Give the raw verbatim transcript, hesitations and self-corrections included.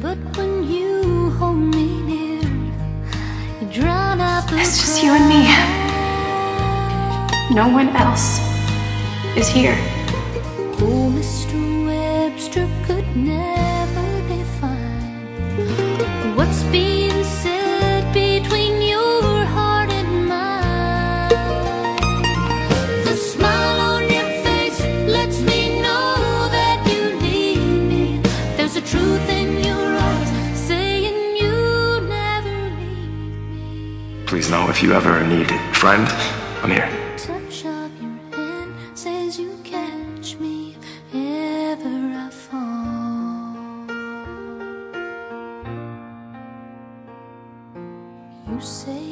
But when you hold me near, you drown out the It's just you and me. No one else is here. Oh, Mister Webster could never define what's being said between your heart and mine. The smile on your face lets me know that you need me. There's a truth in your eyes saying you never leave me. Please know if you ever need a friend, I'm here. Touch of your hand says you catch me if ever I fall. You say